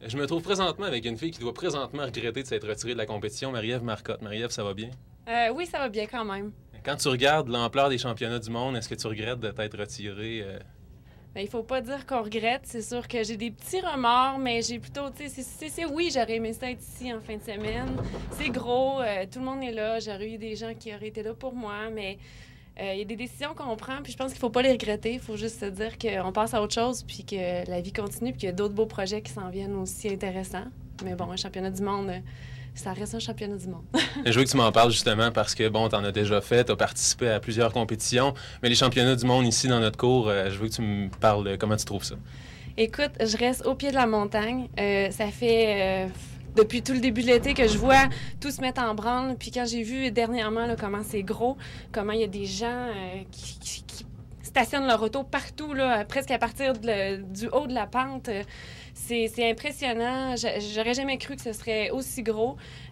Je me trouve présentement avec une fille qui doit présentement regretter de s'être retirée de la compétition, Marie-Ève Marcotte. Marie-Ève, ça va bien? Oui, ça va bien quand même. Quand tu regardes l'ampleur des championnats du monde, est-ce que tu regrettes de t'être retirée? Ben, il faut pas dire qu'on regrette. C'est sûr que j'ai des petits remords, mais j'ai plutôt, tu sais, oui, j'aurais aimé ça être ici en fin de semaine. C'est gros, tout le monde est là. J'aurais eu des gens qui auraient été là pour moi, mais il y a des décisions qu'on prend, puis je pense qu'il faut pas les regretter. Il faut juste se dire qu'on passe à autre chose, puis que la vie continue, puis qu'il y a d'autres beaux projets qui s'en viennent aussi intéressants. Mais bon, un championnat du monde, ça reste un championnat du monde. Je veux que tu m'en parles justement parce que, bon, tu en as déjà fait, tu as participé à plusieurs compétitions, mais les championnats du monde ici dans notre cours, je veux que tu me parles de comment tu trouves ça. Écoute, je reste au pied de la montagne. Ça fait depuis tout le début de l'été que je vois tout se mettre en branle. Puis quand j'ai vu dernièrement là, comment c'est gros, comment il y a des gens qui stationnent leur auto partout, là, presque à partir du haut de la pente. C'est impressionnant. J'aurais jamais cru que ce serait aussi gros.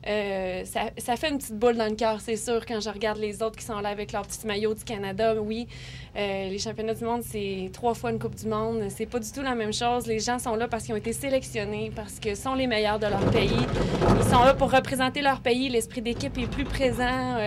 Ça fait une petite boule dans le cœur, c'est sûr, quand je regarde les autres qui sont là avec leur petit maillot du Canada. Oui, les championnats du monde, c'est 3 fois une Coupe du monde. C'est pas du tout la même chose. Les gens sont là parce qu'ils ont été sélectionnés, parce qu'ils sont les meilleurs de leur pays. Ils sont là pour représenter leur pays. L'esprit d'équipe est plus présent.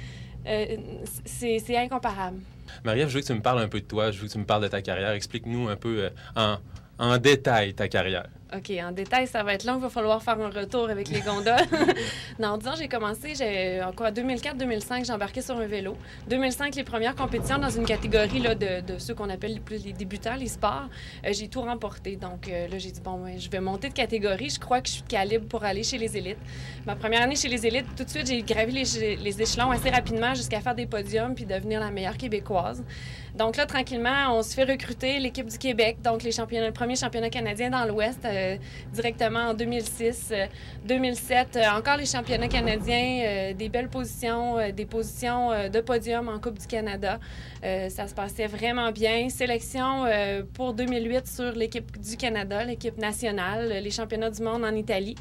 C'est incomparable. Marie-Ève, je veux que tu me parles un peu de toi. Je veux que tu me parles de ta carrière. Explique-nous un peu en détail ta carrière. OK, en détail, ça va être long. Il va falloir faire un retour avec les gondoles. Non, disons, j'ai commencé, en 2004-2005, j'ai embarqué sur un vélo. 2005, les premières compétitions dans une catégorie là, de ceux qu'on appelle les débutants, les sports. J'ai tout remporté. Donc là, j'ai dit, bon, je vais monter de catégorie. Je crois que je suis de calibre pour aller chez les élites. Ma première année chez les élites, tout de suite, j'ai gravi les échelons assez rapidement jusqu'à faire des podiums puis devenir la meilleure québécoise. Donc là, tranquillement, on se fait recruter l'équipe du Québec, donc le premier championnat canadien dans l'Ouest, directement en 2006. 2007, encore les championnats canadiens, des belles positions, des positions de podium en Coupe du Canada. Ça se passait vraiment bien. Sélection pour 2008 sur l'équipe du Canada, l'équipe nationale, les championnats du monde en Italie.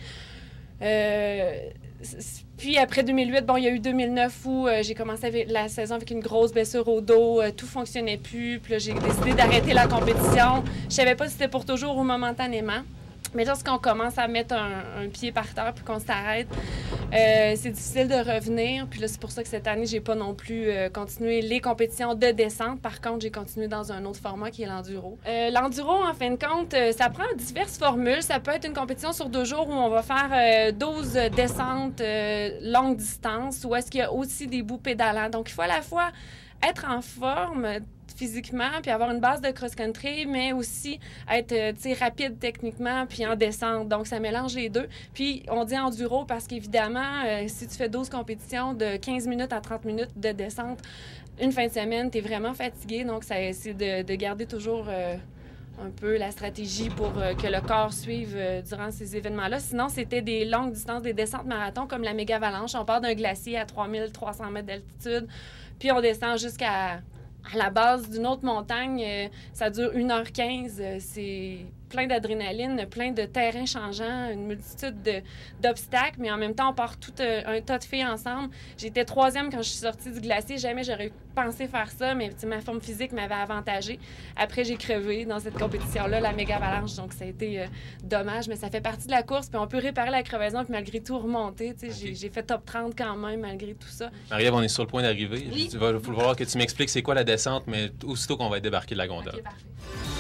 Puis après 2008, bon, il y a eu 2009 où j'ai commencé la saison avec une grosse blessure au dos, tout fonctionnait plus, puis là, j'ai décidé d'arrêter la compétition. Je savais pas si c'était pour toujours ou momentanément. Mais lorsqu'on commence à mettre un pied par terre puis qu'on s'arrête, c'est difficile de revenir. Puis là, c'est pour ça que cette année, j'ai pas non plus continué les compétitions de descente. Par contre, j'ai continué dans un autre format qui est l'enduro. L'enduro, en fin de compte, ça prend diverses formules. Ça peut être une compétition sur 2 jours où on va faire 12 descentes longue distance, ou est-ce qu'il y a aussi des bouts pédalants. Donc, il faut à la fois être en forme physiquement, puis avoir une base de cross-country, mais aussi être rapide techniquement, puis en descente. Donc, ça mélange les deux. Puis, on dit enduro parce qu'évidemment, si tu fais 12 compétitions de 15 minutes à 30 minutes de descente, une fin de semaine, tu es vraiment fatigué. Donc, c'est de garder toujours un peu la stratégie pour que le corps suive durant ces événements-là. Sinon, c'était des longues distances, des descentes marathon comme la méga avalanche. On part d'un glacier à 3300 mètres d'altitude, puis on descend jusqu'à la base d'une autre montagne. Ça dure 1h15. C'est plein d'adrénaline, plein de terrains changeants, une multitude d'obstacles, mais en même temps, on part tout un tas de filles ensemble. J'étais 3e quand je suis sortie du glacier. Jamais j'aurais pensé faire ça, mais ma forme physique m'avait avantagée. Après, j'ai crevé dans cette compétition-là, la méga avalanche, donc ça a été dommage, mais ça fait partie de la course, puis on peut réparer la crevaison, puis malgré tout remonter. Okay. J'ai fait top 30 quand même, malgré tout ça. Marie-Ève, on est sur le point d'arriver. Oui. Il va falloir que tu m'expliques c'est quoi la descente, mais aussitôt qu'on va être débarqué de la gondole. OK, parfait.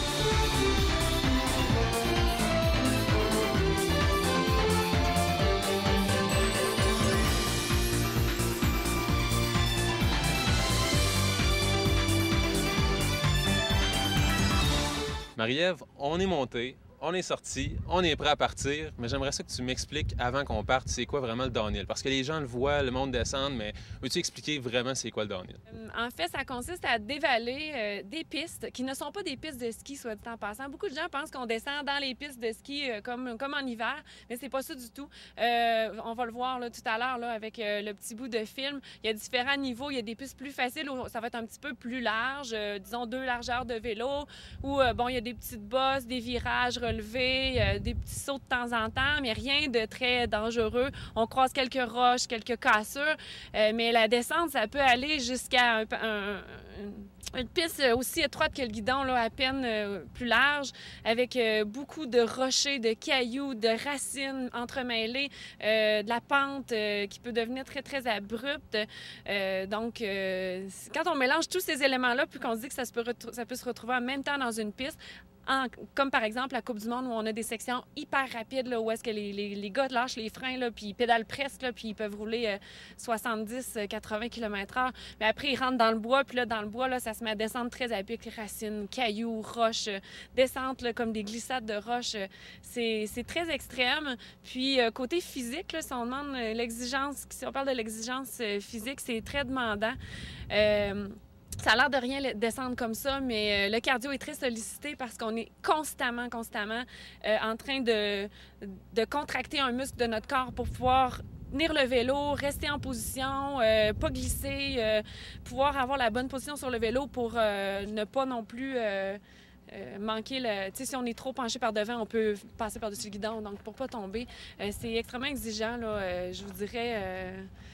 Marie-Ève, on est monté, on est sorti, on est prêt à partir, mais j'aimerais ça que tu m'expliques avant qu'on parte, c'est quoi vraiment le downhill? Parce que les gens le voient, le monde descend, mais veux-tu expliquer vraiment c'est quoi le downhill? En fait, ça consiste à dévaler des pistes qui ne sont pas des pistes de ski, soit dit en passant. Beaucoup de gens pensent qu'on descend dans les pistes de ski comme en hiver, mais c'est pas ça du tout. On va le voir là, tout à l'heure là, avec le petit bout de film. Il y a différents niveaux. Il y a des pistes plus faciles où ça va être un petit peu plus large, disons 2 largeurs de vélo, où bon, il y a des petites bosses, des virages relevés, des petits sauts de temps en temps, mais rien de très dangereux. On croise quelques roches, quelques cassures, mais la descente, ça peut aller jusqu'à Une piste aussi étroite que le guidon, là, à peine plus large, avec beaucoup de rochers, de cailloux, de racines entremêlées, de la pente qui peut devenir très, très abrupte. Donc, quand on mélange tous ces éléments-là, puis qu'on se dit que ça peut se retrouver en même temps dans une piste, comme par exemple la Coupe du Monde où on a des sections hyper rapides, là, où est-ce que les gars lâchent les freins, là, puis ils pédalent presque, là, puis ils peuvent rouler 70-80 km/h. Mais après, ils rentrent dans le bois, puis là, dans le bois, là, ça se met à descendre très à pic, racines, cailloux, roches, descentes là, comme des glissades de roches. C'est très extrême. Puis côté physique, là, si on demande l'exigence, si on parle de l'exigence physique, c'est très demandant. Ça a l'air de rien descendre comme ça, mais le cardio est très sollicité parce qu'on est constamment en train de contracter un muscle de notre corps pour pouvoir tenir le vélo, rester en position, pas glisser, pouvoir avoir la bonne position sur le vélo pour ne pas non plus manquer le... Tu sais, si on est trop penché par devant, on peut passer par-dessus le guidon, donc pour pas tomber. C'est extrêmement exigeant, là. Je vous dirais,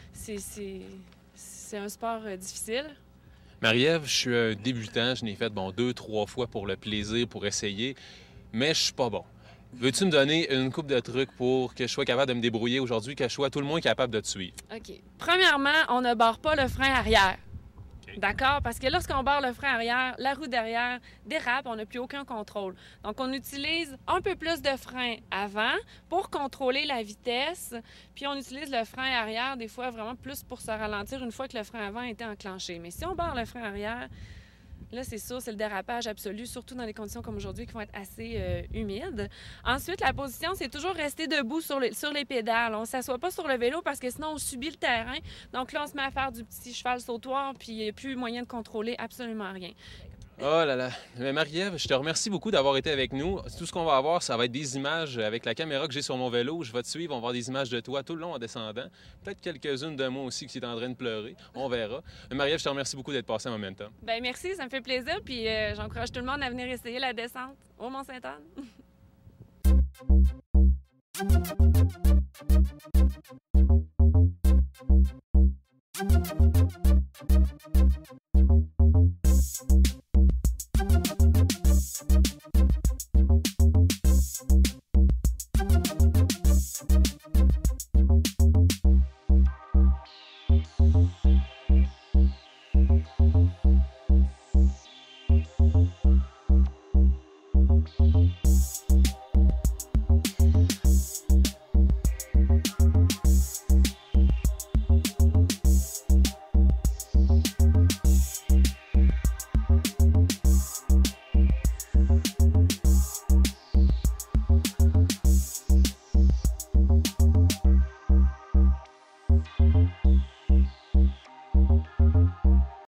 c'est un sport difficile. Marie-Ève, je suis un débutant. Je n'ai fait 2-3 fois pour le plaisir, pour essayer, mais je suis pas bon. Veux-tu me donner une couple de trucs pour que je sois capable de me débrouiller aujourd'hui, que je sois tout le moins capable de te suivre? OK. Premièrement, on ne barre pas le frein arrière. Okay. D'accord? Parce que lorsqu'on barre le frein arrière, la roue derrière dérape, on n'a plus aucun contrôle. Donc, on utilise un peu plus de frein avant pour contrôler la vitesse, puis on utilise le frein arrière des fois vraiment plus pour se ralentir une fois que le frein avant a été enclenché. Mais si on barre le frein arrière, là, c'est sûr, c'est le dérapage absolu, surtout dans des conditions comme aujourd'hui qui vont être assez humides. Ensuite, la position, c'est toujours rester debout sur les pédales. On ne s'assoit pas sur le vélo parce que sinon, on subit le terrain. Donc là, on se met à faire du petit cheval sautoir, puis il n'y a plus moyen de contrôler absolument rien. Oh là là! Mais Marie-Ève, je te remercie beaucoup d'avoir été avec nous. Tout ce qu'on va avoir, ça va être des images avec la caméra que j'ai sur mon vélo. Je vais te suivre, on va voir des images de toi tout le long en descendant. Peut-être quelques-unes de moi aussi qui est en train de pleurer. On verra. Mais Marie-Ève, je te remercie beaucoup d'être passée à Momentum. Bien, merci, ça me fait plaisir. Puis j'encourage tout le monde à venir essayer la descente au Mont-Sainte-Anne.